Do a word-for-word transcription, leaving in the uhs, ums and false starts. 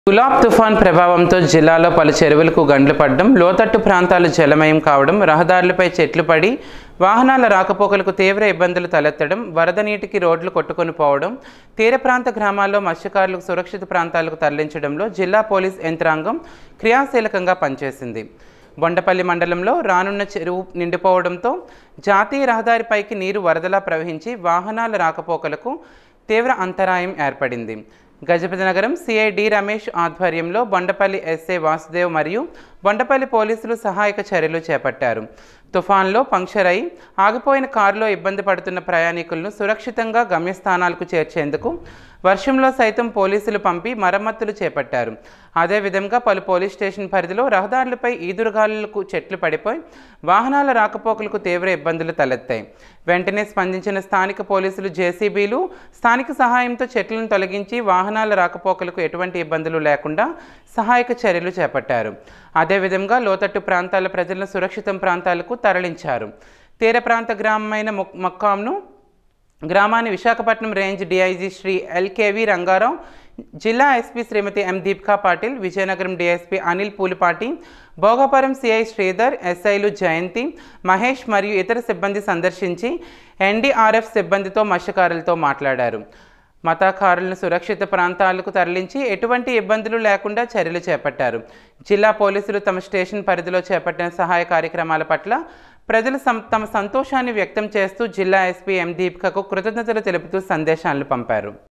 గులాబ్ తుఫాన్ ప్రభావంతో జిల్లాలో పలు చెరువులకు గండ్లు పడడం, లోతట్టు ప్రాంతాలు జలమయం కావడం, రహదారులపై చెట్లు పడి వాహనాల రాకపోకలకు తీవ్ర ఇబ్బందులు తలెత్తడం, వరద నీటికి రోడ్లు కొట్టుకొని పోవడం, తీర ప్రాంత గ్రామాల్లో మత్స్యకారులకు సురక్షిత ప్రాంతాలకు తరలించడంలో జిల్లా పోలీస్ యంత్రాంగం క్రియాశీలకంగా పనిచేసింది. బొండపల్లి మండలంలో రానున్న చెరువు నిండిపోవడంతో జాతీయ రహదారిపైకి నీరు వరదలా ప్రవహించి వాహనాల రాకపోకలకు తీవ్ర అంతరాయం ఏర్పడింది. గజపతి నగరం సిఐ డి రమేష్ ఆధ్వర్యంలో బొండపల్లి ఎస్ఐ వాసుదేవ్ మరియు బొండపల్లి పోలీసులు సహాయక చర్యలు చేపట్టారు. తుఫాన్లో పంక్చర్ అయి ఆగిపోయిన కారులో ఇబ్బంది పడుతున్న ప్రయాణికులను సురక్షితంగా గమ్యస్థానాలకు చేర్చేందుకు వర్షంలో సైతం పోలీసులు పంపి మరమ్మతులు చేపట్టారు. అదేవిధంగా పలు పోలీస్ స్టేషన్ పరిధిలో రహదారులపై ఈదురుగాలులకు చెట్లు పడిపోయి వాహనాల రాకపోకలకు తీవ్ర ఇబ్బందులు తలెత్తాయి. వెంటనే స్పందించిన స్థానిక పోలీసులు జేసీబీలు స్థానిక సహాయంతో చెట్లను తొలగించి వాహనాల రాకపోకలకు ఎటువంటి ఇబ్బందులు లేకుండా సహాయక చర్యలు చేపట్టారు. అదేవిధంగా లోతట్టు ప్రాంతాల ప్రజలను సురక్షిత ప్రాంతాలకు తరలించారు. తీర ప్రాంత గ్రామమైన మక్కాంను గ్రామాన్ని Visakhapatnam range DIG Shri LKV Rangarao, జిల్లా SP Shrimati M Deepika Patil, Vizianagaram DSP Anil Pulipati, Bhogapuram CI Sridhar, ఎస్ఐలు జయంతి, మహేష్ మరియు ఇతర సిబ్బంది సందర్శించి ఎన్డీఆర్ఎఫ్ సిబ్బందితో మత్స్యకారులతో మాట్లాడారు. మత్స్యకారులను సురక్షిత ప్రాంతాలకు తరలించి ఎటువంటి ఇబ్బందులు లేకుండా చర్యలు చేపట్టారు. జిల్లా పోలీసులు తమ స్టేషన్ పరిధిలో చేపట్టిన సహాయ కార్యక్రమాల పట్ల ప్రజలు తమ సంతోషాన్ని వ్యక్తం చేస్తూ జిల్లా ఎస్పీ ఎం దీపికకు కృతజ్ఞతలు తెలుపుతూ సందేశాలను పంపారు.